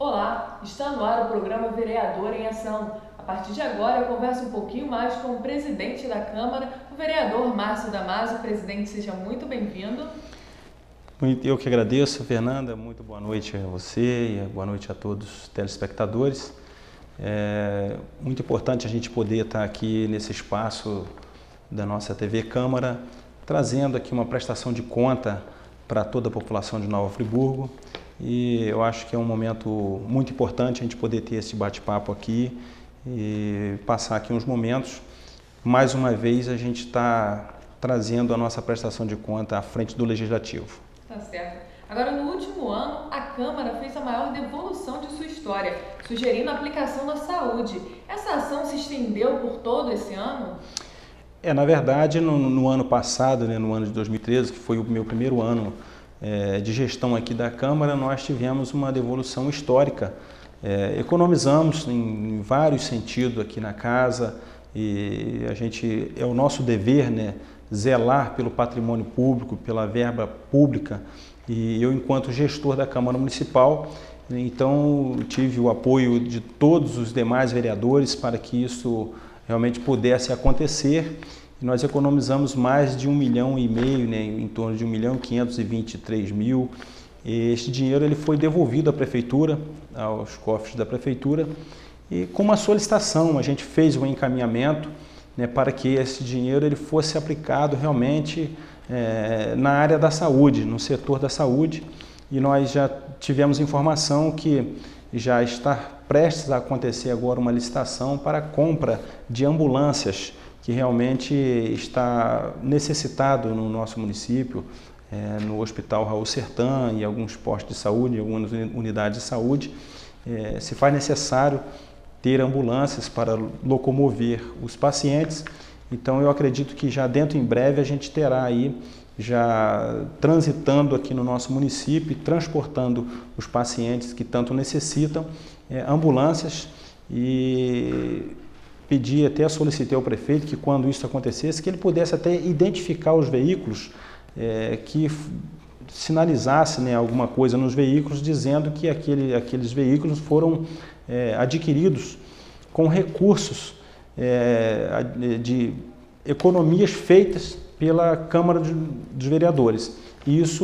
Olá, está no ar o programa Vereador em Ação. A partir de agora eu converso um pouquinho mais com o presidente da Câmara, o vereador Márcio Damasio. Presidente, seja muito bem-vindo. Eu que agradeço, Fernanda. Muito boa noite a você e boa noite a todos os telespectadores. É muito importante a gente poder estar aqui nesse espaço da nossa TV Câmara, trazendo aqui uma prestação de conta para toda a população de Nova Friburgo. E eu acho que é um momento muito importante a gente poder ter esse bate-papo aqui e passar aqui uns momentos. Mais uma vez a gente está trazendo a nossa prestação de conta à frente do Legislativo. Tá certo. Agora, no último ano, a Câmara fez a maior devolução de sua história, sugerindo a aplicação da saúde. Essa ação se estendeu por todo esse ano? Na verdade, no ano passado, no ano de 2013, que foi o meu primeiro ano de gestão aqui da Câmara, nós tivemos uma devolução histórica. Economizamos em vários sentidos aqui na casa e é o nosso dever, zelar pelo patrimônio público, pela verba pública. E eu, enquanto gestor da Câmara Municipal, então tive o apoio de todos os demais vereadores para que isso realmente pudesse acontecer. E nós economizamos mais de 1,5 milhão, em torno de 1.523.000. E este dinheiro ele foi devolvido à Prefeitura, aos cofres da Prefeitura, e com uma solicitação, a gente fez um encaminhamento para que esse dinheiro ele fosse aplicado realmente na área da saúde, no setor da saúde. E nós já tivemos informação que já está prestes a acontecer agora uma licitação para a compra de ambulâncias, que realmente está necessitado no nosso município, no Hospital Raul Sertã e alguns postos de saúde, algumas unidades de saúde. Se faz necessário ter ambulâncias para locomover os pacientes. Então eu acredito que já dentro em breve a gente terá aí, já transitando aqui no nosso município, transportando os pacientes que tanto necessitam, ambulâncias. E solicitei ao prefeito que quando isso acontecesse, que ele pudesse até identificar os veículos, que sinalizasse alguma coisa nos veículos, dizendo que aqueles veículos foram adquiridos com recursos de economias feitas pela Câmara dos Vereadores. E isso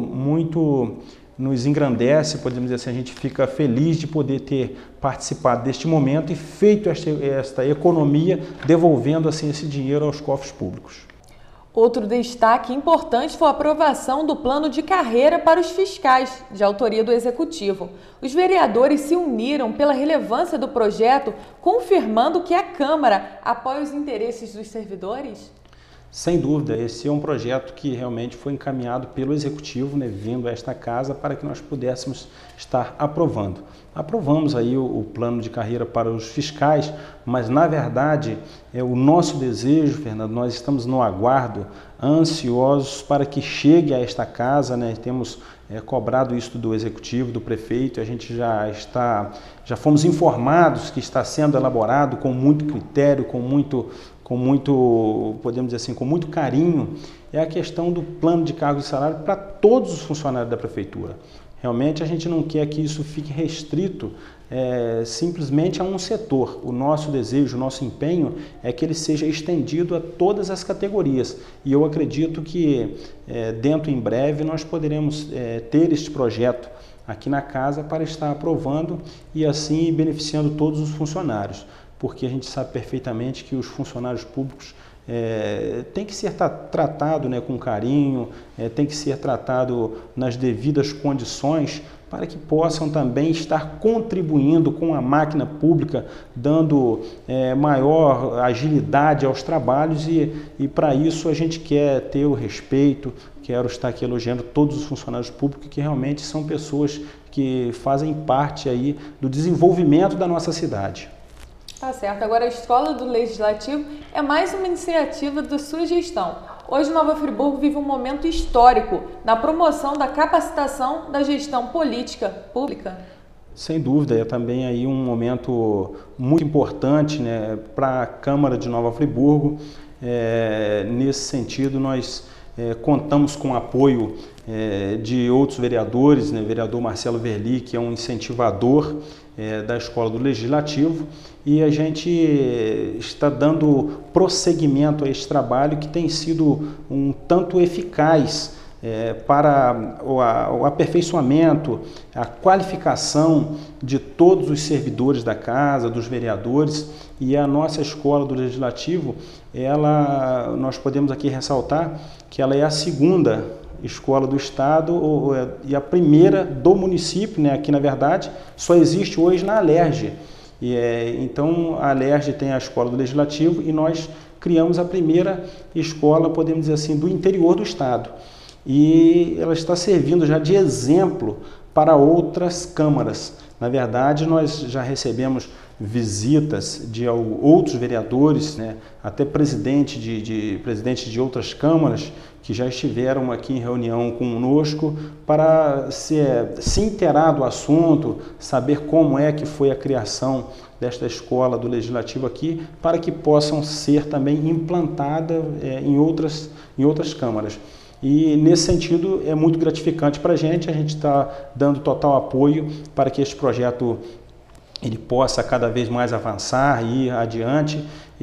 muito nos engrandece, podemos dizer assim, a gente fica feliz de poder ter participado deste momento e feito esta economia, devolvendo assim esse dinheiro aos cofres públicos. Outro destaque importante foi a aprovação do plano de carreira para os fiscais, de autoria do Executivo. Os vereadores se uniram pela relevância do projeto, confirmando que a Câmara apoia os interesses dos servidores? Sem dúvida, esse é um projeto que realmente foi encaminhado pelo Executivo, vindo a esta casa para que nós pudéssemos estar aprovando. Aprovamos aí o plano de carreira para os fiscais, mas na verdade é o nosso desejo, Fernando, nós estamos no aguardo, ansiosos para que chegue a esta casa, Temos cobrado isso do Executivo, do prefeito, a gente já fomos informados que está sendo elaborado com muito critério, com muito, podemos dizer assim, com muito carinho, é a questão do plano de cargos e salário para todos os funcionários da Prefeitura. Realmente a gente não quer que isso fique restrito simplesmente a um setor. O nosso desejo, o nosso empenho é que ele seja estendido a todas as categorias. E eu acredito que dentro em breve nós poderemos ter este projeto aqui na casa para estar aprovando e assim beneficiando todos os funcionários. Porque a gente sabe perfeitamente que os funcionários públicos tem que ser tratado com carinho, tem que ser tratado nas devidas condições para que possam também estar contribuindo com a máquina pública, dando maior agilidade aos trabalhos e para isso a gente quer ter o respeito. Quero estar aqui elogiando todos os funcionários públicos que realmente são pessoas que fazem parte aí do desenvolvimento da nossa cidade. Tá certo. Agora, a Escola do Legislativo é mais uma iniciativa da sua gestão. Hoje, Nova Friburgo vive um momento histórico na promoção da capacitação da gestão política pública. Sem dúvida, é também aí um momento muito importante para a Câmara de Nova Friburgo. Nesse sentido, nós contamos com o apoio de outros vereadores, né? O vereador Marcelo Verli, que é um incentivador da Escola do Legislativo, e a gente está dando prosseguimento a esse trabalho que tem sido um tanto eficaz para o aperfeiçoamento, a qualificação de todos os servidores da casa, dos vereadores, e a nossa Escola do Legislativo, nós podemos aqui ressaltar que ela é a segunda escola do Estado e a primeira do município, né? Aqui, na verdade, só existe hoje na Alerj. Então, a Alerj tem a Escola do Legislativo e nós criamos a primeira escola, podemos dizer assim, do interior do Estado. E ela está servindo já de exemplo para outras câmaras. Na verdade, nós já recebemos visitas de outros vereadores, né, até presidentes de outras câmaras que já estiveram aqui em reunião conosco para se inteirar do assunto, saber como é que foi a criação desta escola do Legislativo aqui, para que possam ser também implantadas em outras câmaras. E, nesse sentido, é muito gratificante para a gente está dando total apoio para que este projeto ele possa cada vez mais avançar e ir adiante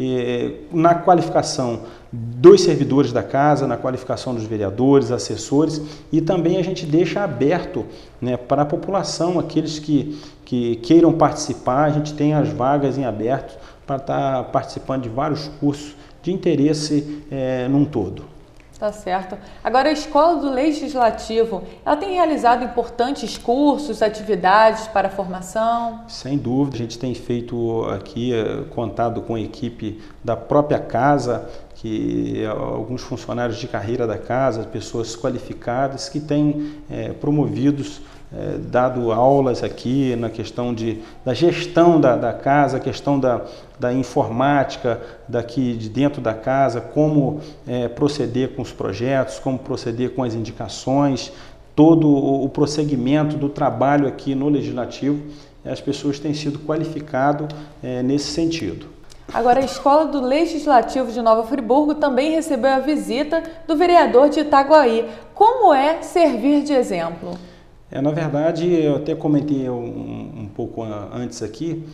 na qualificação dos servidores da casa, na qualificação dos vereadores, assessores, e também a gente deixa aberto, né, para a população, aqueles que queiram participar. A gente tem as vagas em aberto para estar participando de vários cursos de interesse num todo. Tá certo. Agora, a Escola do Legislativo, ela tem realizado importantes cursos, atividades para a formação? Sem dúvida, a gente tem feito aqui, contado com a equipe da própria casa, que alguns funcionários de carreira da casa, pessoas qualificadas que têm promovidos, dado aulas aqui na questão da gestão da casa, a questão da informática daqui de dentro da casa, como proceder com os projetos, como proceder com as indicações, todo o prosseguimento do trabalho aqui no Legislativo. As pessoas têm sido qualificadas nesse sentido. Agora, a Escola do Legislativo de Nova Friburgo também recebeu a visita do vereador de Itaguaí. Como é servir de exemplo? Na verdade, eu até comentei um pouco antes aqui,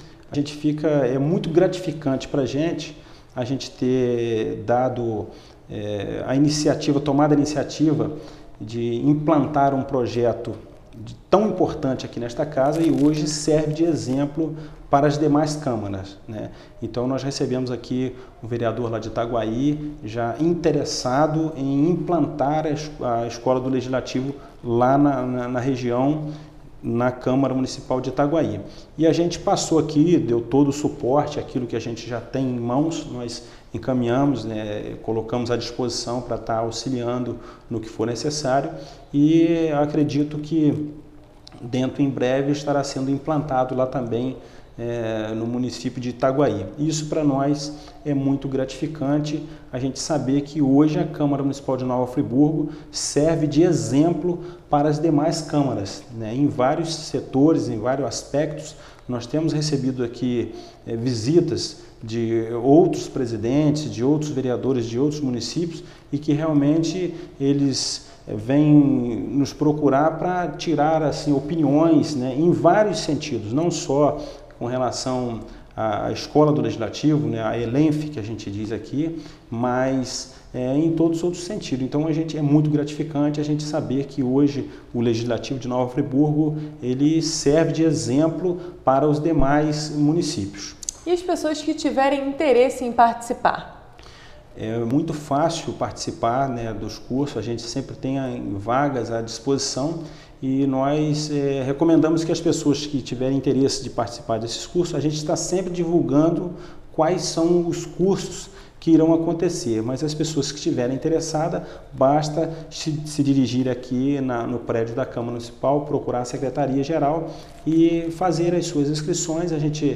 é muito gratificante para a gente ter dado tomado a iniciativa de implantar um projeto tão importante aqui nesta casa e hoje serve de exemplo para as demais câmaras, né? Então, nós recebemos aqui um vereador lá de Itaguaí já interessado em implantar a Escola do Legislativo lá na região, na Câmara Municipal de Itaguaí. E a gente passou aqui, deu todo o suporte, aquilo que a gente já tem em mãos, nós encaminhamos, né, colocamos à disposição para estar auxiliando no que for necessário, e acredito que em breve estará sendo implantado lá também no município de Itaguaí. Isso para nós é muito gratificante, a gente saber que hoje a Câmara Municipal de Nova Friburgo serve de exemplo para as demais câmaras, né? Em vários setores, em vários aspectos. Nós temos recebido aqui visitas de outros presidentes, de outros vereadores de outros municípios, e que realmente eles vêm nos procurar para tirar assim, opiniões, né, em vários sentidos, não só com relação à Escola do Legislativo, né, a ELENF, que a gente diz aqui, mas em todos os outros sentidos. Então, é muito gratificante a gente saber que hoje o Legislativo de Nova Friburgo ele serve de exemplo para os demais municípios. E as pessoas que tiverem interesse em participar? É muito fácil participar, né, dos cursos, a gente sempre tem vagas à disposição e nós recomendamos que as pessoas que tiverem interesse de participar desses cursos, a gente está sempre divulgando quais são os cursos que irão acontecer, mas as pessoas que estiverem interessadas, basta se dirigir aqui no prédio da Câmara Municipal, procurar a Secretaria-Geral e fazer as suas inscrições.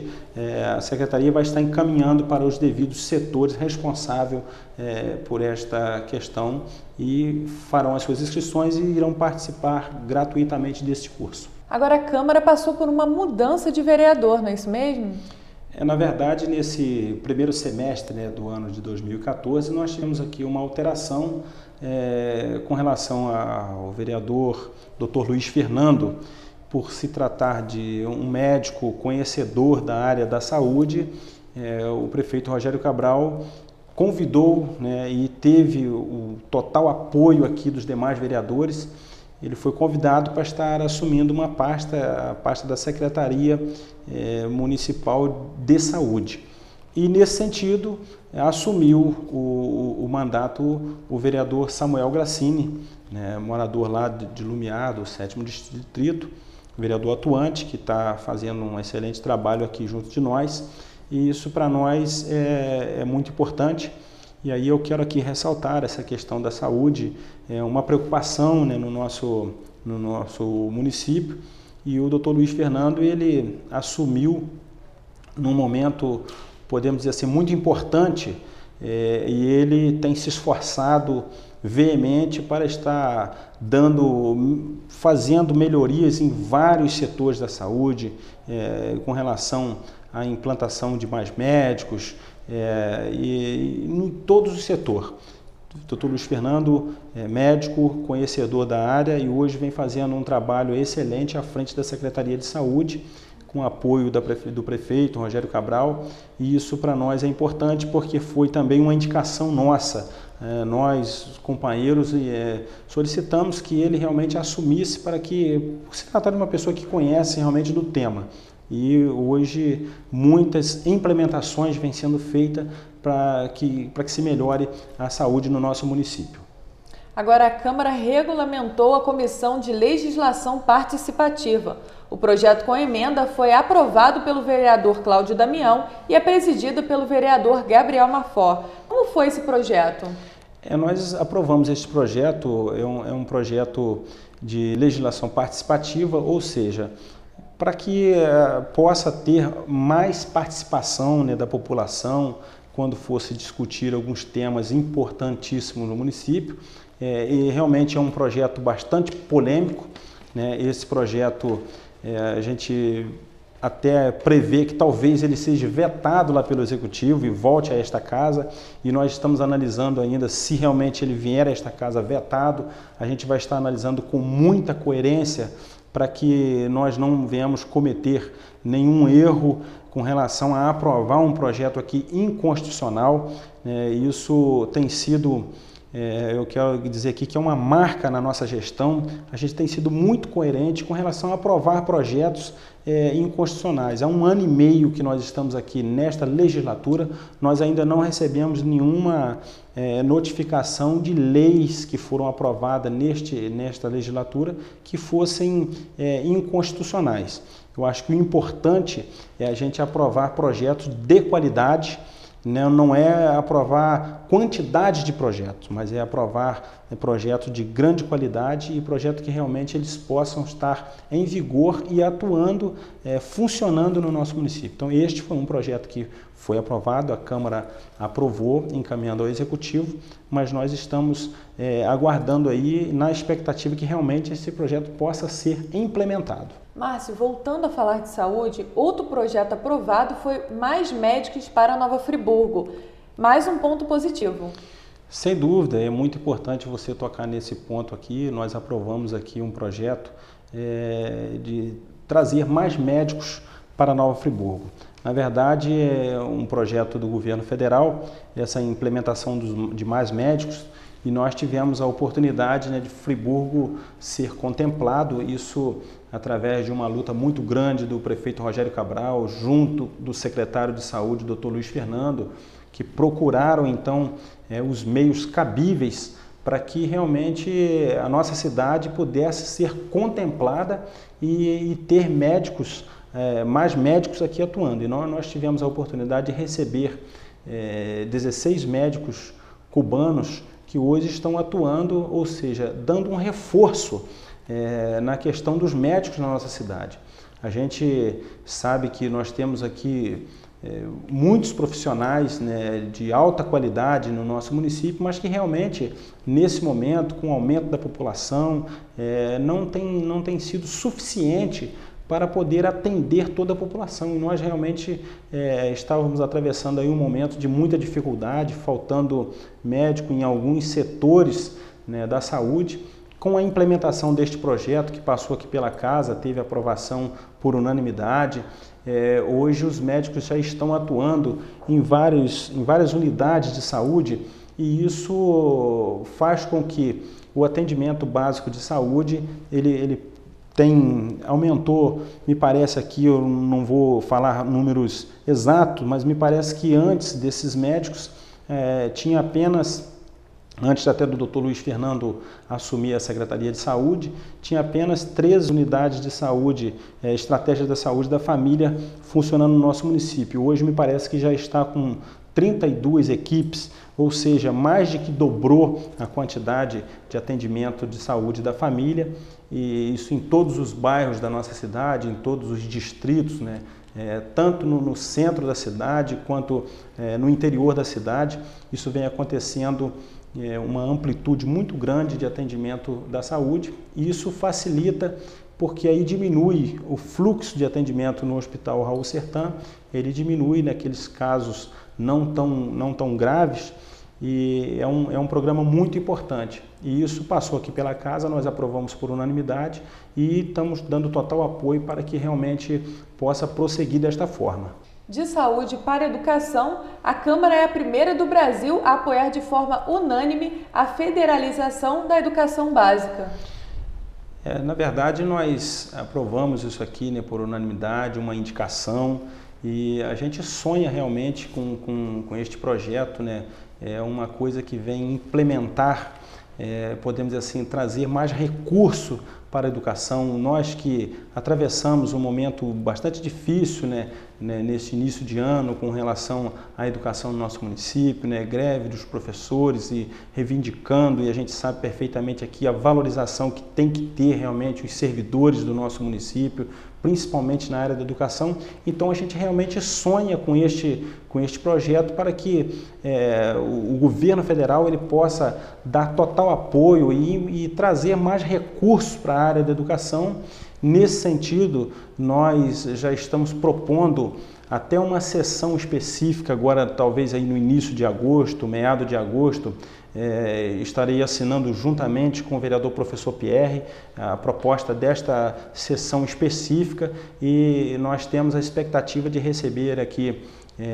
A Secretaria vai estar encaminhando para os devidos setores responsáveis por esta questão e farão as suas inscrições e irão participar gratuitamente deste curso. Agora, a Câmara passou por uma mudança de vereador, não é isso mesmo? Na verdade, nesse primeiro semestre, né, do ano de 2014, nós tivemos aqui uma alteração com relação ao vereador Dr. Luiz Fernando, por se tratar de um médico conhecedor da área da saúde. O prefeito Rogério Cabral convidou, né, e teve o total apoio aqui dos demais vereadores. Ele foi convidado para estar assumindo uma pasta, a pasta da Secretaria Municipal de Saúde. E, nesse sentido, assumiu o mandato o vereador Samuel Grassini, né, morador lá de Lumiar, do 7º Distrito, vereador atuante, que está fazendo um excelente trabalho aqui junto de nós. E isso, para nós, é muito importante. E aí eu quero aqui ressaltar essa questão da saúde, uma preocupação, né, no nosso município. E o Dr. Luiz Fernando, ele assumiu num momento, podemos dizer assim, muito importante, e ele tem se esforçado veemente para estar fazendo melhorias em vários setores da saúde, com relação à implantação de mais médicos, e em todos os setores. O Dr. Luiz Fernando é médico, conhecedor da área, e hoje vem fazendo um trabalho excelente à frente da Secretaria de Saúde, com apoio do prefeito Rogério Cabral, e isso para nós é importante porque foi também uma indicação nossa. Nós, companheiros, solicitamos que ele realmente assumisse, para que se tratar de uma pessoa que conhece realmente do tema. E hoje muitas implementações vêm sendo feitas para que se melhore a saúde no nosso município. Agora, a Câmara regulamentou a Comissão de Legislação Participativa. O projeto com emenda foi aprovado pelo vereador Cláudio Damião e é presidido pelo vereador Gabriel Mafó. Como foi esse projeto? Nós aprovamos esse projeto, é um projeto de legislação participativa, ou seja, para que possa ter mais participação, né, da população quando fosse discutir alguns temas importantíssimos no município. E realmente é um projeto bastante polêmico, né? Esse projeto, a gente até prevê que talvez ele seja vetado lá pelo Executivo e volte a esta casa, e nós estamos analisando ainda se realmente ele vier a esta casa vetado. A gente vai estar analisando com muita coerência para que nós não venhamos cometer nenhum erro com relação a aprovar um projeto aqui inconstitucional. Isso tem sido, eu quero dizer aqui que é uma marca na nossa gestão. A gente tem sido muito coerente com relação a aprovar projetos inconstitucionais. Há 1 ano e meio que nós estamos aqui nesta legislatura, nós ainda não recebemos nenhuma notificação de leis que foram aprovadas nesta legislatura que fossem inconstitucionais. Eu acho que o importante é a gente aprovar projetos de qualidade, né? Não é aprovar quantidade de projetos, mas é aprovar projetos de grande qualidade e projetos que realmente eles possam estar em vigor e atuando, funcionando no nosso município. Então, este foi um projeto que foi aprovado, a Câmara aprovou, encaminhando ao Executivo, mas nós estamos aguardando aí na expectativa que realmente esse projeto possa ser implementado. Márcio, voltando a falar de saúde, outro projeto aprovado foi mais médicos para Nova Friburgo. Mais um ponto positivo. Sem dúvida, é muito importante você tocar nesse ponto aqui. Nós aprovamos aqui um projeto de trazer mais médicos para Nova Friburgo. Na verdade, é um projeto do governo federal, essa implementação de mais médicos, e nós tivemos a oportunidade, né, de Friburgo ser contemplado, isso através de uma luta muito grande do prefeito Rogério Cabral, junto do secretário de Saúde, Dr. Luiz Fernando, que procuraram então os meios cabíveis para que realmente a nossa cidade pudesse ser contemplada e ter médicos, mais médicos aqui atuando. E nós tivemos a oportunidade de receber 16 médicos cubanos que hoje estão atuando, ou seja, dando um reforço na questão dos médicos na nossa cidade. A gente sabe que nós temos aqui muitos profissionais, né, de alta qualidade no nosso município, mas que realmente, nesse momento, com o aumento da população, não tem sido suficiente para poder atender toda a população. E nós realmente estávamos atravessando aí um momento de muita dificuldade, faltando médico em alguns setores, né, da saúde. Com a implementação deste projeto, que passou aqui pela casa, teve aprovação por unanimidade, hoje os médicos já estão atuando em várias unidades de saúde, e isso faz com que o atendimento básico de saúde, ele aumentou, me parece aqui, eu não vou falar números exatos, mas me parece que antes desses médicos tinha apenas, antes até do Dr. Luiz Fernando assumir a Secretaria de Saúde, tinha apenas 13 unidades de saúde, estratégia da saúde da família funcionando no nosso município. Hoje me parece que já está com 32 equipes, ou seja, mais de que dobrou a quantidade de atendimento de saúde da família, e isso em todos os bairros da nossa cidade, em todos os distritos, né? Tanto no centro da cidade quanto no interior da cidade. Isso vem acontecendo uma amplitude muito grande de atendimento da saúde, e isso facilita porque aí diminui o fluxo de atendimento no Hospital Raul Sertan, ele diminui naqueles casos não tão graves, e é um programa muito importante. E isso passou aqui pela casa, nós aprovamos por unanimidade e estamos dando total apoio para que realmente possa prosseguir desta forma. De saúde para a educação, a Câmara é a primeira do Brasil a apoiar de forma unânime a federalização da educação básica. Na verdade, nós aprovamos isso aqui, né, por unanimidade, uma indicação, e a gente sonha realmente com este projeto, né? É uma coisa que vem implementar, podemos dizer assim, trazer mais recurso para a educação. Nós que atravessamos um momento bastante difícil, né, nesse início de ano com relação à educação no nosso município, né, greve dos professores e reivindicando, e a gente sabe perfeitamente aqui a valorização que tem que ter realmente os servidores do nosso município, principalmente na área da educação. Então a gente realmente sonha com este projeto para que o governo federal ele possa dar total apoio e trazer mais recursos para a área da educação. Nesse sentido, nós já estamos propondo até uma sessão específica, agora talvez aí no início de agosto, meado de agosto, estarei assinando juntamente com o vereador professor Pierre a proposta desta sessão específica, e nós temos a expectativa de receber aqui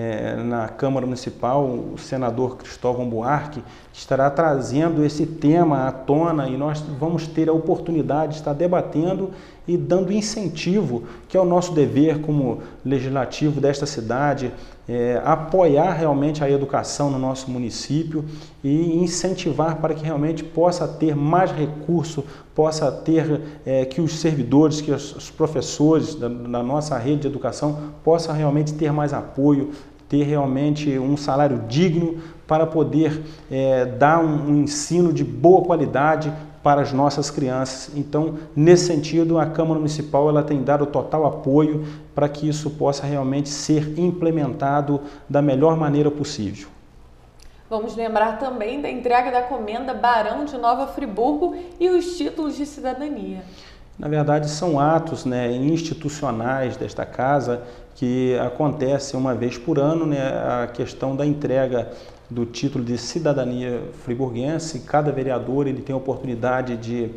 na Câmara Municipal o senador Cristóvão Buarque, que estará trazendo esse tema à tona, e nós vamos ter a oportunidade de estar debatendo e dando incentivo, que é o nosso dever como legislativo desta cidade, apoiar realmente a educação no nosso município e incentivar para que realmente possa ter mais recurso, possa ter que os servidores, que os professores da nossa rede de educação possam realmente ter mais apoio, ter realmente um salário digno para poder dar um ensino de boa qualidade para as nossas crianças. Então, nesse sentido, a Câmara Municipal ela tem dado total apoio para que isso possa realmente ser implementado da melhor maneira possível. Vamos lembrar também da entrega da Comenda Barão de Nova Friburgo e os títulos de cidadania. Na verdade, são atos, né, institucionais desta casa que acontecem uma vez por ano, né, a questão da entrega do título de cidadania friburguense. Cada vereador ele tem a oportunidade de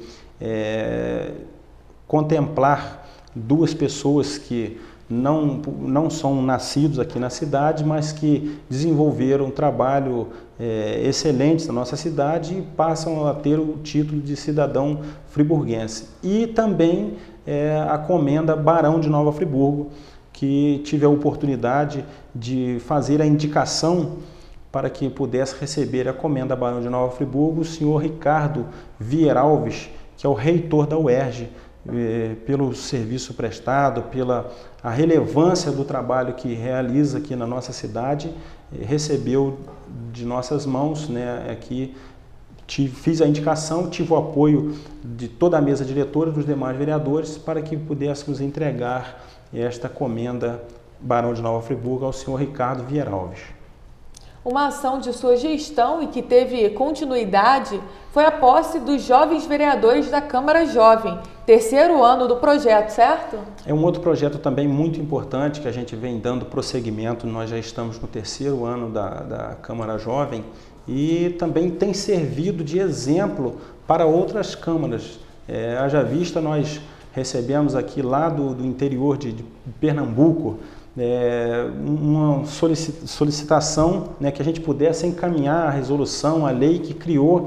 contemplar duas pessoas que não são nascidos aqui na cidade, mas que desenvolveram um trabalho excelente na nossa cidade e passam a ter o título de cidadão friburguense. E também a Comenda Barão de Nova Friburgo, que tive a oportunidade de fazer a indicação para que pudesse receber a Comenda Barão de Nova Friburgo o senhor Ricardo Vieira Alves, que é o reitor da UERJ, pelo serviço prestado, pela a relevância do trabalho que realiza aqui na nossa cidade, recebeu de nossas mãos, né, aqui fiz a indicação, tive o apoio de toda a mesa diretora, dos demais vereadores, para que pudéssemos entregar esta Comenda Barão de Nova Friburgo ao senhor Ricardo Vieira Alves. Uma ação de sua gestão e que teve continuidade foi a posse dos jovens vereadores da Câmara Jovem, terceiro ano do projeto, certo? É um outro projeto também muito importante que a gente vem dando prosseguimento. Nós já estamos no terceiro ano da Câmara Jovem e também tem servido de exemplo para outras câmaras. Haja vista, nós recebemos aqui lá do interior de Pernambuco uma solicitação, né, que a gente pudesse encaminhar a resolução, a lei que criou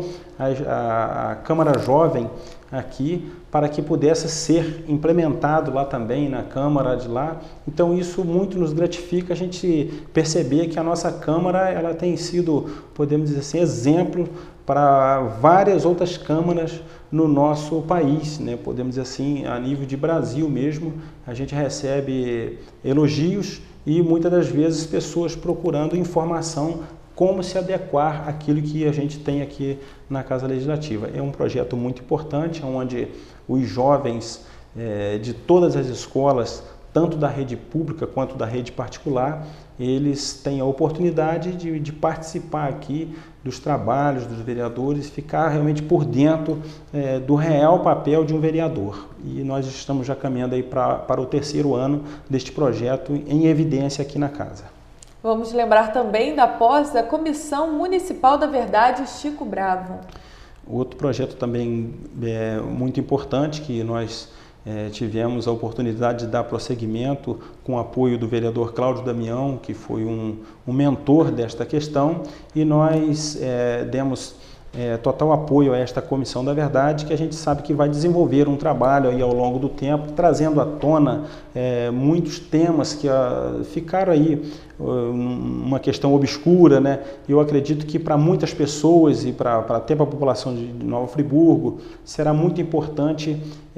a Câmara Jovem aqui, para que pudesse ser implementado lá também na Câmara de lá. Então isso muito nos gratifica a gente perceber que a nossa Câmara ela tem sido, podemos dizer assim, exemplo para várias outras câmaras no nosso país, né? Podemos dizer assim, a nível de Brasil mesmo, a gente recebe elogios e muitas das vezes pessoas procurando informação como se adequar àquilo que a gente tem aqui na Casa Legislativa. É um projeto muito importante, onde os jovens de todas as escolas, tanto da rede pública quanto da rede particular, eles têm a oportunidade de participar aqui dos trabalhos dos vereadores, ficar realmente por dentro do real papel de um vereador. E nós estamos já caminhando aí para o terceiro ano deste projeto em evidência aqui na Casa. Vamos lembrar também da posse da Comissão Municipal da Verdade Chico Bravo. Outro projeto também muito importante que nós tivemos a oportunidade de dar prosseguimento com o apoio do vereador Cláudio Damião, que foi um mentor desta questão, e nós demos total apoio a esta Comissão da Verdade, que a gente sabe que vai desenvolver um trabalho aí ao longo do tempo, trazendo à tona muitos temas que ficaram aí uma questão obscura, né? Eu acredito que para muitas pessoas e até para a população de Nova Friburgo será muito importante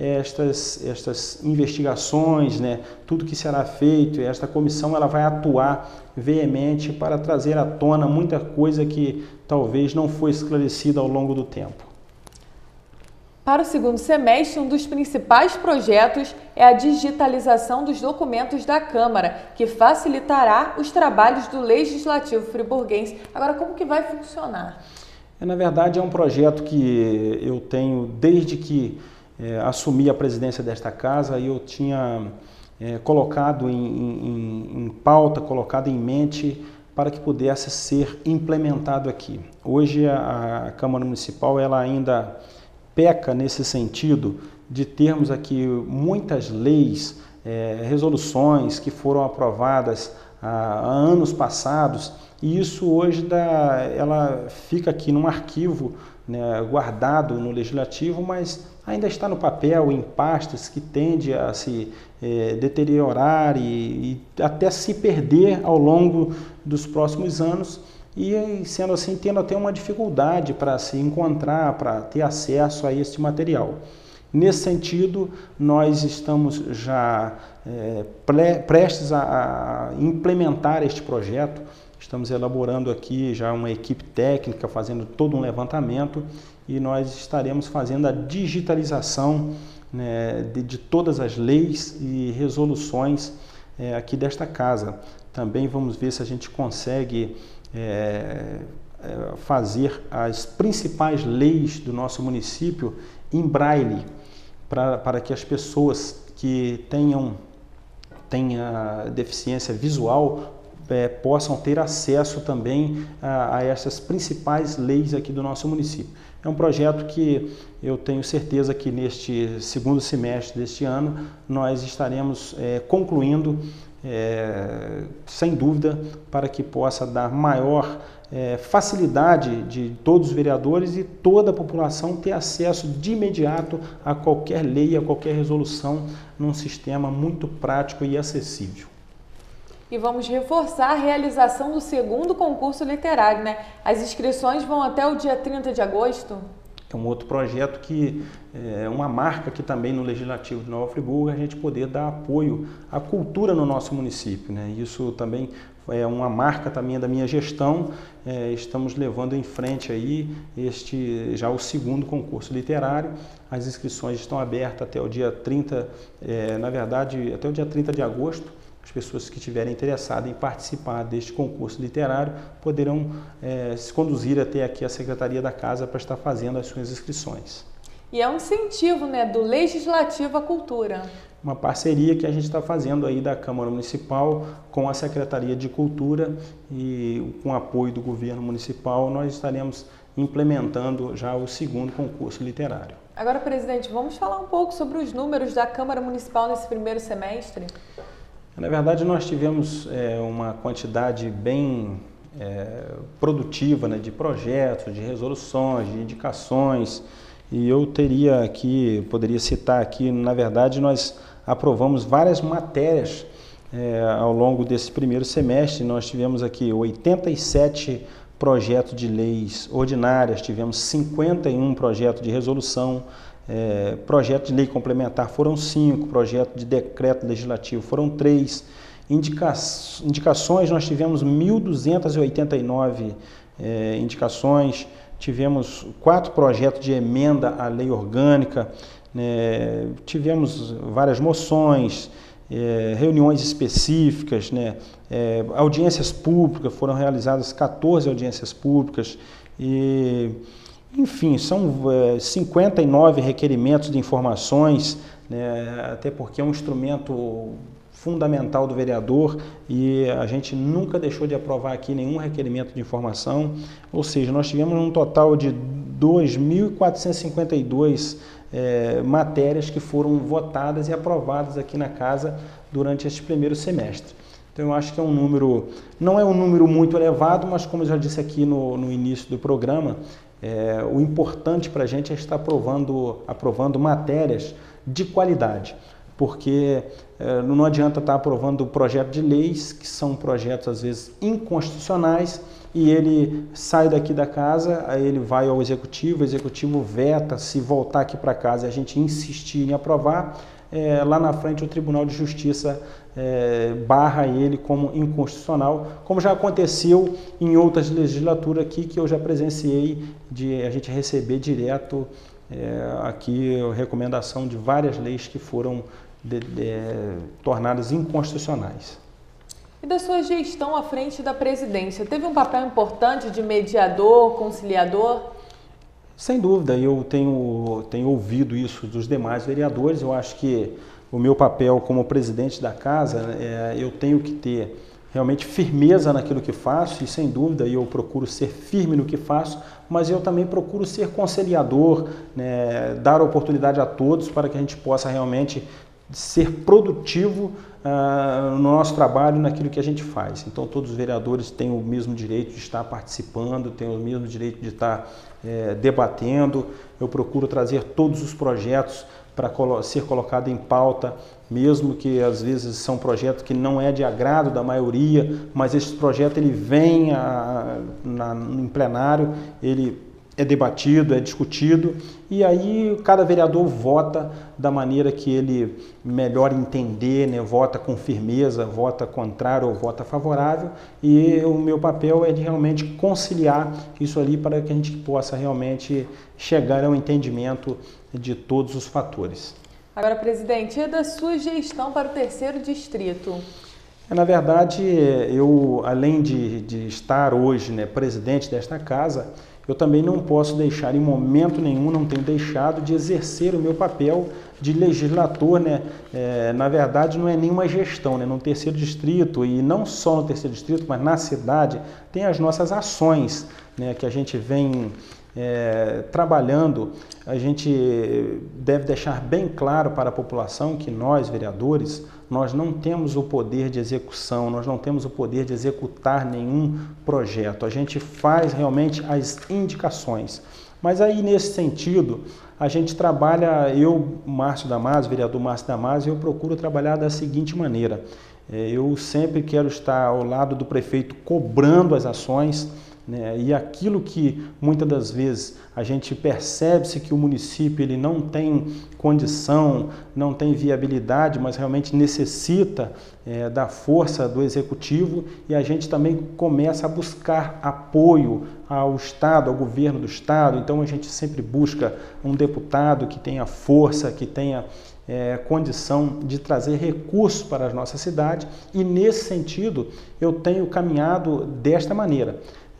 estas investigações, né? Tudo que será feito. Esta comissão ela vai atuar veemente para trazer à tona muita coisa que talvez não foi esclarecida ao longo do tempo. Para o segundo semestre, um dos principais projetos é a digitalização dos documentos da Câmara, que facilitará os trabalhos do Legislativo friburguense. Agora, como que vai funcionar? Na verdade, é um projeto que eu tenho desde que assumi a presidência desta casa, e eu tinha colocado em pauta, colocado em mente para que pudesse ser implementado aqui. Hoje a Câmara Municipal ela ainda peca nesse sentido de termos aqui muitas leis, resoluções que foram aprovadas há anos passados, e isso hoje ela fica aqui num arquivo, né, guardado no Legislativo, mas ainda está no papel, em pastas que tende a se deteriorar e até se perder ao longo dos próximos anos, e sendo assim, tendo até uma dificuldade para se encontrar, para ter acesso a este material. Nesse sentido, nós estamos já prestes a implementar este projeto. Estamos elaborando aqui já uma equipe técnica, fazendo todo um levantamento, e nós estaremos fazendo a digitalização, né, de todas as leis e resoluções aqui desta casa. Também vamos ver se a gente consegue fazer as principais leis do nosso município em braille, para que as pessoas que tenham deficiência visual possam ter acesso também a essas principais leis aqui do nosso município. É um projeto que eu tenho certeza que neste segundo semestre deste ano nós estaremos concluindo, sem dúvida, para que possa dar maior facilidade de todos os vereadores e toda a população ter acesso de imediato a qualquer lei, a qualquer resolução, num sistema muito prático e acessível. E vamos reforçar a realização do segundo concurso literário, né? As inscrições vão até o dia 30 de agosto. É um outro projeto que é uma marca aqui também no Legislativo de Nova Friburgo, a gente poder dar apoio à cultura no nosso município, né? Isso também é uma marca também da minha gestão. Estamos levando em frente aí já o segundo concurso literário. As inscrições estão abertas até o dia 30, na verdade, até o dia 30 de agosto. as pessoas que estiverem interessadas em participar deste concurso literário poderão se conduzir até aqui a Secretaria da Casa para estar fazendo as suas inscrições. E é um incentivo, né, do Legislativo à cultura. Uma parceria que a gente está fazendo aí da Câmara Municipal com a Secretaria de Cultura e com o apoio do governo municipal nós estaremos implementando já o segundo concurso literário. Agora, presidente, vamos falar um pouco sobre os números da Câmara Municipal nesse primeiro semestre? Na verdade, nós tivemos uma quantidade bem produtiva, né, de projetos, de resoluções, de indicações, e eu poderia citar aqui, na verdade, nós aprovamos várias matérias ao longo desse primeiro semestre. Nós tivemos aqui 87 projetos de leis ordinárias, tivemos 51 projetos de resolução, projeto de lei complementar foram 5, projeto de decreto legislativo foram 3, indicações nós tivemos 1.289 indicações, tivemos 4 projetos de emenda à lei orgânica, tivemos várias moções, reuniões específicas, audiências públicas, foram realizadas 14 audiências públicas e, enfim, são 59 requerimentos de informações, até porque é um instrumento fundamental do vereador e a gente nunca deixou de aprovar aqui nenhum requerimento de informação, ou seja, nós tivemos um total de 2.452 matérias que foram votadas e aprovadas aqui na casa durante este primeiro semestre. Então eu acho que é um número, não é um número muito elevado, mas como eu já disse aqui no início do programa, o importante para a gente é estar aprovando matérias de qualidade, porque não adianta estar aprovando projeto de leis, que são projetos às vezes inconstitucionais, e ele sai daqui da casa, aí ele vai ao executivo, o executivo veta, se voltar aqui para casa e a gente insistir em aprovar, lá na frente o Tribunal de Justiça barra ele como inconstitucional, como já aconteceu em outras legislaturas aqui que eu já presenciei de a gente receber direto aqui a recomendação de várias leis que foram tornadas inconstitucionais. E da sua gestão à frente da presidência, teve um papel importante de mediador, conciliador? Sem dúvida, eu tenho ouvido isso dos demais vereadores. Eu acho que o meu papel como presidente da casa, eu tenho que ter realmente firmeza naquilo que faço e, sem dúvida, eu procuro ser firme no que faço, mas eu também procuro ser conciliador, dar oportunidade a todos para que a gente possa realmente ser produtivo no nosso trabalho, naquilo que a gente faz. Então todos os vereadores têm o mesmo direito de estar participando, têm o mesmo direito de estar debatendo. Eu procuro trazer todos os projetos para ser colocado em pauta, mesmo que às vezes são projetos que não é de agrado da maioria, mas esse projeto ele vem em plenário, ele é debatido, é discutido, e aí cada vereador vota da maneira que ele melhor entender, vota com firmeza, vota contrário ou vota favorável, e o meu papel é de realmente conciliar isso ali para que a gente possa realmente chegar ao entendimento de todos os fatores. Agora, presidente, e da sua gestão para o 3º distrito? Na verdade, eu, além de estar hoje presidente desta casa, eu também não posso deixar, em momento nenhum, não tenho deixado de exercer o meu papel de legislador, na verdade não é nenhuma gestão, no 3º distrito, e não só no 3º distrito, mas na cidade, tem as nossas ações, que a gente vem trabalhando. A gente deve deixar bem claro para a população que nós, vereadores, nós não temos o poder de execução, nós não temos o poder de executar nenhum projeto. A gente faz realmente as indicações. Mas aí, nesse sentido, a gente trabalha, Márcio Damasio, vereador Márcio Damasio, eu procuro trabalhar da seguinte maneira. Eu sempre quero estar ao lado do prefeito cobrando as ações, né? E aquilo que muitas das vezes a gente percebe-se que o município ele não tem condição, não tem viabilidade, mas realmente necessita da força do executivo, e a gente também começa a buscar apoio ao Estado, ao governo do Estado. Então a gente sempre busca um deputado que tenha força, que tenha condição de trazer recursos para a nossa cidade, e nesse sentido eu tenho caminhado desta maneira,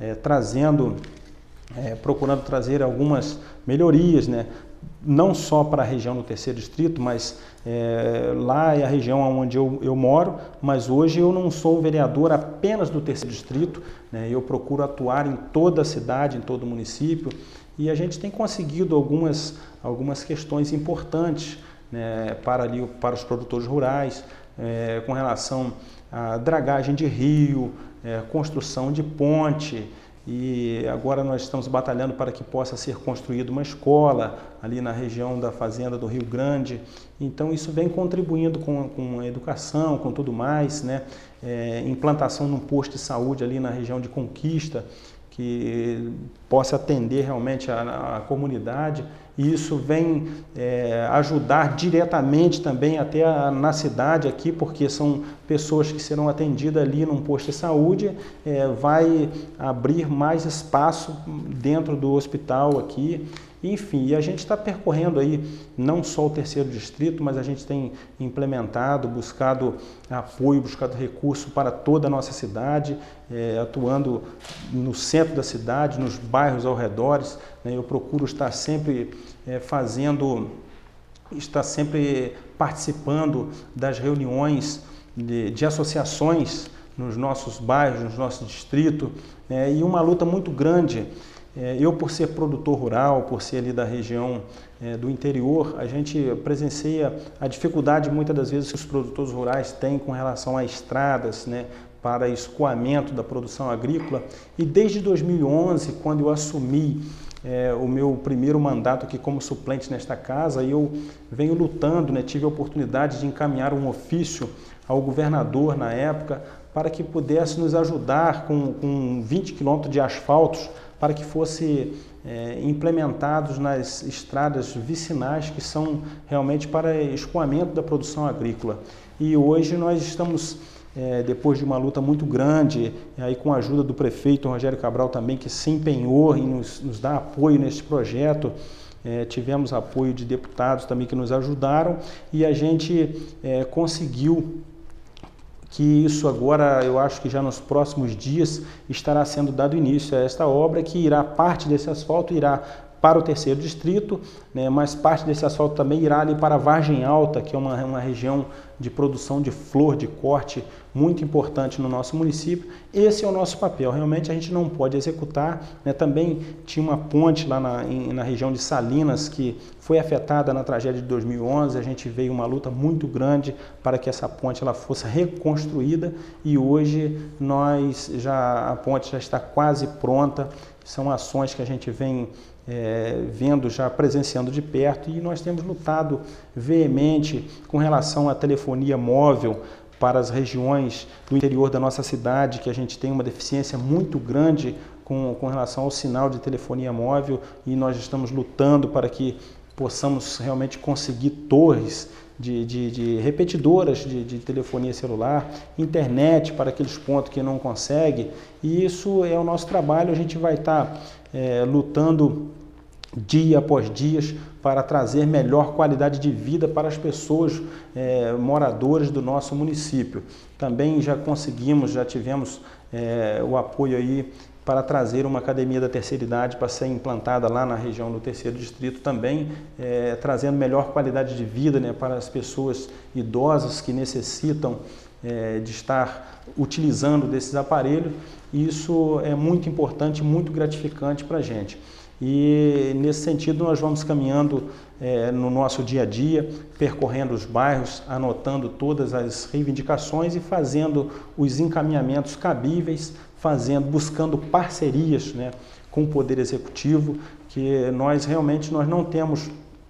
procurando trazer algumas melhorias, né? Não só para a região do terceiro distrito, mas lá é a região onde eu moro, mas hoje eu não sou vereador apenas do terceiro distrito, né? Eu procuro atuar em toda a cidade, em todo o município, e a gente tem conseguido algumas questões importantes, né, para os produtores rurais, com relação à dragagem de rio, construção de ponte, e agora nós estamos batalhando para que possa ser construída uma escola ali na região da fazenda do Rio Grande. Então isso vem contribuindo com a educação, com tudo mais, né? Implantação de um posto de saúde ali na região de Conquista, que possa atender realmente a comunidade, e isso vem ajudar diretamente também até na cidade aqui, porque são pessoas que serão atendidas ali num posto de saúde, vai abrir mais espaço dentro do hospital aqui. Enfim, e a gente está percorrendo aí não só o terceiro distrito, mas a gente tem implementado, buscado apoio, buscado recurso para toda a nossa cidade, atuando no centro da cidade, nos bairros ao redor, né? Eu procuro estar sempre participando das reuniões de associações nos nossos bairros, nos nossos distritos, e uma luta muito grande. Eu, por ser produtor rural, por ser ali da região do interior, a gente presencia a dificuldade muitas das vezes que os produtores rurais têm com relação a estradas, né, para escoamento da produção agrícola. E desde 2011, quando eu assumi o meu primeiro mandato aqui como suplente nesta casa, eu venho lutando, né, tive a oportunidade de encaminhar um ofício ao governador na época para que pudesse nos ajudar com 20 quilômetros de asfaltos para que fosse implementados nas estradas vicinais, que são realmente para escoamento da produção agrícola. E hoje nós estamos, depois de uma luta muito grande, aí com a ajuda do prefeito Rogério Cabral também, que se empenhou em nos dar apoio neste projeto, tivemos apoio de deputados também que nos ajudaram, e a gente conseguiu que isso agora, eu acho que já nos próximos dias, estará sendo dado início a esta obra, que irá, parte desse asfalto irá para o terceiro distrito, né, mas parte desse asfalto também irá ali para a Vargem Alta, que é uma região de produção de flor, de corte, muito importante no nosso município. Esse é o nosso papel, realmente a gente não pode executar, né? Também tinha uma ponte lá na região de Salinas, que foi afetada na tragédia de 2011, a gente veio uma luta muito grande para que essa ponte ela fosse reconstruída, e hoje a ponte já está quase pronta. São ações que a gente vem vendo, já presenciando de perto, e nós temos lutado veemente com relação à telefonia móvel para as regiões do interior da nossa cidade, que a gente tem uma deficiência muito grande com relação ao sinal de telefonia móvel, e nós estamos lutando para que possamos realmente conseguir torres de repetidoras de telefonia celular, internet para aqueles pontos que não conseguem, e isso é o nosso trabalho. A gente vai estar lutando dia após dia para trazer melhor qualidade de vida para as pessoas moradoras do nosso município. Também já tivemos o apoio aí para trazer uma academia da terceira idade para ser implantada lá na região do terceiro distrito também, trazendo melhor qualidade de vida, né, para as pessoas idosas que necessitam de estar utilizando desses aparelhos. Isso é muito importante, muito gratificante para a gente. E nesse sentido nós vamos caminhando no nosso dia a dia, percorrendo os bairros, anotando todas as reivindicações e fazendo os encaminhamentos cabíveis, buscando parcerias, né, com o Poder Executivo, que nós realmente não temos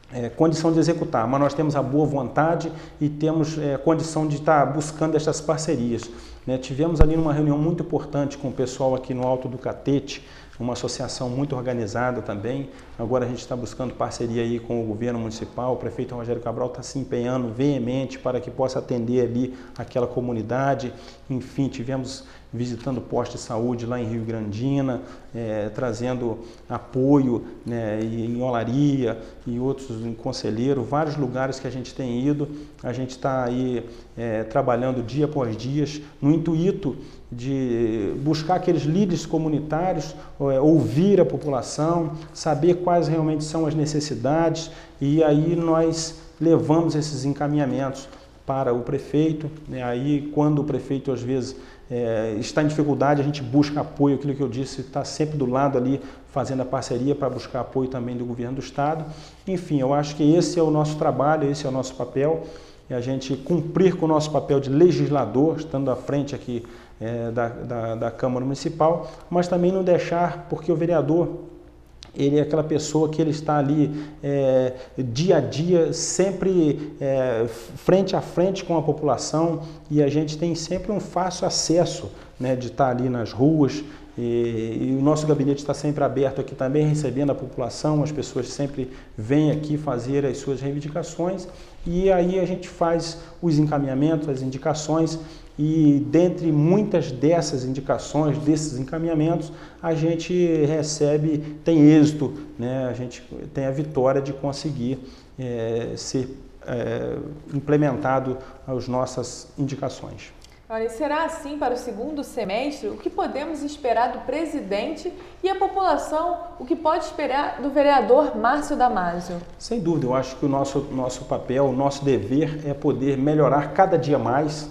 condição de executar, mas nós temos a boa vontade e temos condição de estar buscando essas parcerias. Tivemos ali uma reunião muito importante com o pessoal aqui no Alto do Catete, uma associação muito organizada também. Agora a gente está buscando parceria aí com o governo municipal. O prefeito Rogério Cabral está se empenhando veemente para que possa atender ali aquela comunidade. Enfim, tivemos visitando postos de saúde lá em Rio Grandina, trazendo apoio, em Olaria e outros em Conselheiro, vários lugares que a gente tem ido. A gente está aí trabalhando dia após dia no intuito de buscar aqueles líderes comunitários, ouvir a população, saber quais realmente são as necessidades, e aí nós levamos esses encaminhamentos para o prefeito. Aí quando o prefeito às vezes está em dificuldade, a gente busca apoio, aquilo que eu disse, está sempre do lado ali fazendo a parceria para buscar apoio também do governo do estado. Enfim, eu acho que esse é o nosso trabalho, esse é o nosso papel, é a gente cumprir com o nosso papel de legislador, estando à frente aqui da Câmara Municipal, mas também não deixar, porque o vereador, ele é aquela pessoa que ele está ali dia a dia, sempre frente a frente com a população, e a gente tem sempre um fácil acesso, de estar ali nas ruas, e o nosso gabinete está sempre aberto aqui também, recebendo a população. As pessoas sempre vêm aqui fazer as suas reivindicações, e aí a gente faz os encaminhamentos, as indicações, e dentre muitas dessas indicações, desses encaminhamentos, a gente recebe, tem êxito, a gente tem a vitória de conseguir ser implementado as nossas indicações. Olha, e será assim para o segundo semestre? O que podemos esperar do presidente e a população, o que pode esperar do vereador Márcio Damasio? Sem dúvida, eu acho que o nosso papel, o nosso dever é poder melhorar cada dia mais,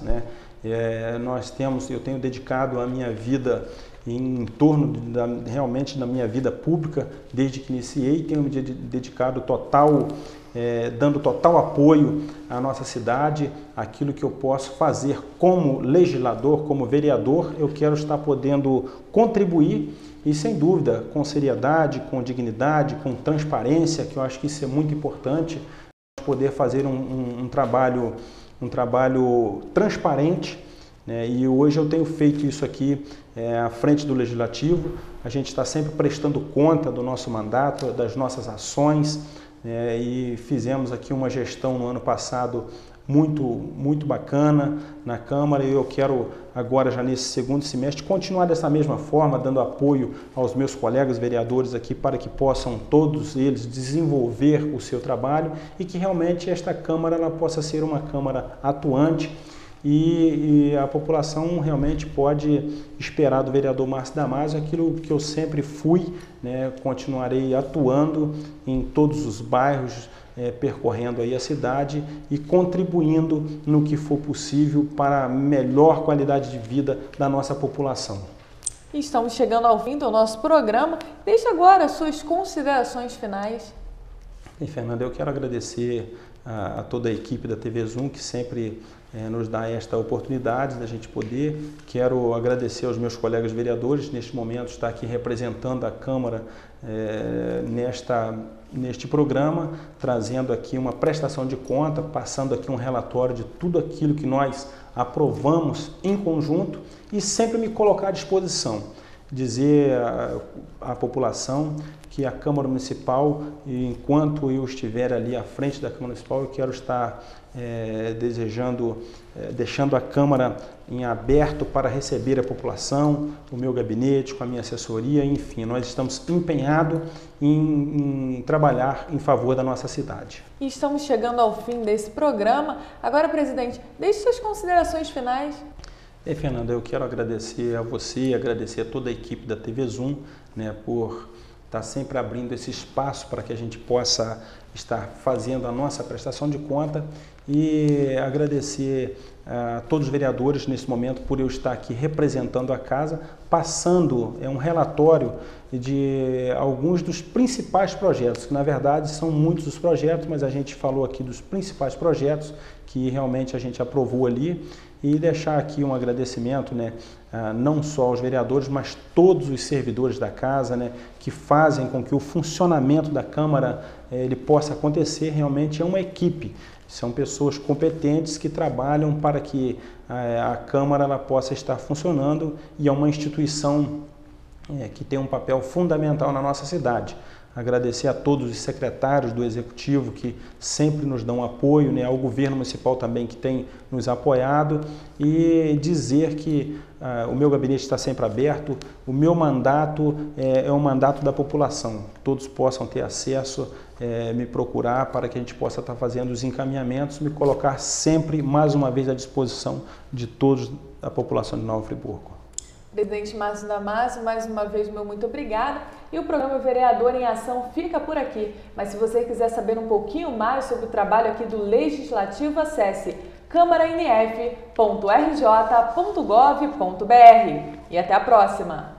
eu tenho dedicado a minha vida em torno realmente da minha vida pública, desde que iniciei, tenho me dedicado dando total apoio à nossa cidade, aquilo que eu posso fazer como legislador, como vereador, eu quero estar podendo contribuir, e sem dúvida, com seriedade, com dignidade, com transparência, que eu acho que isso é muito importante, poder fazer um trabalho transparente, e hoje eu tenho feito isso aqui à frente do Legislativo. A gente está sempre prestando conta do nosso mandato, das nossas ações, e fizemos aqui uma gestão no ano passado muito bacana na Câmara, e eu quero agora, já nesse segundo semestre, continuar dessa mesma forma, dando apoio aos meus colegas vereadores aqui, para que possam todos eles desenvolver o seu trabalho, e que realmente esta Câmara ela possa ser uma Câmara atuante, e a população realmente pode esperar do vereador Márcio Damasio aquilo que eu sempre fui, continuarei atuando em todos os bairros, percorrendo aí a cidade e contribuindo no que for possível para a melhor qualidade de vida da nossa população. Estamos chegando ao fim do nosso programa. Deixe agora as suas considerações finais. Bem, Fernanda, eu quero agradecer a toda a equipe da TV Zoom, que sempre nos dá esta oportunidade da gente poder. Quero agradecer aos meus colegas vereadores, neste momento, estar aqui representando a Câmara neste programa, trazendo aqui uma prestação de conta, passando aqui um relatório de tudo aquilo que nós aprovamos em conjunto, e sempre me colocar à disposição, dizer à população que a Câmara Municipal, enquanto eu estiver ali à frente da Câmara Municipal, eu quero estar deixando a Câmara em aberto para receber a população, o meu gabinete, com a minha assessoria, enfim, nós estamos empenhados em trabalhar em favor da nossa cidade. E estamos chegando ao fim desse programa. Agora, presidente, deixe suas considerações finais. Fernanda, eu quero agradecer a você, agradecer a toda a equipe da TV Zoom, por estar sempre abrindo esse espaço para que a gente possa estar fazendo a nossa prestação de conta, e agradecer a todos os vereadores nesse momento por eu estar aqui representando a casa, passando um relatório de alguns dos principais projetos, que na verdade são muitos os projetos, mas a gente falou aqui dos principais projetos que realmente a gente aprovou ali, e deixar aqui um agradecimento, não só aos vereadores, mas todos os servidores da casa, que fazem com que o funcionamento da Câmara ele possa acontecer, realmente é uma equipe. São pessoas competentes que trabalham para que a Câmara ela possa estar funcionando e é uma instituição que tem um papel fundamental na nossa cidade. Agradecer a todos os secretários do Executivo que sempre nos dão apoio, né, ao governo municipal também que tem nos apoiado e dizer que o meu gabinete está sempre aberto, o meu mandato é um mandato da população, todos possam ter acesso, me procurar para que a gente possa estar fazendo os encaminhamentos, me colocar sempre, mais uma vez, à disposição de todos a população de Nova Friburgo. Presidente Márcio Damasio, mais uma vez, meu muito obrigada. E o programa Vereador em Ação fica por aqui. Mas se você quiser saber um pouquinho mais sobre o trabalho aqui do Legislativo, acesse câmaranf.rj.gov.br. E até a próxima!